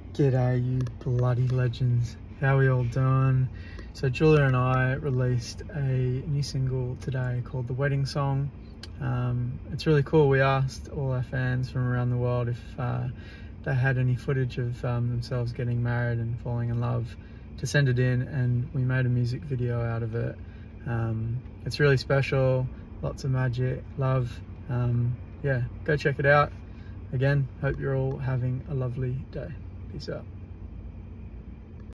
G'day you bloody legends, how are we all doing? So Julia and I released a new single today called The Wedding Song. It's really cool. We asked all our fans from around the world if they had any footage of themselves getting married and falling in love to send it in, and we made a music video out of it. It's really special, lots of magic, love. Yeah, go check it out. Again, hope you're all having a lovely day. Peace out.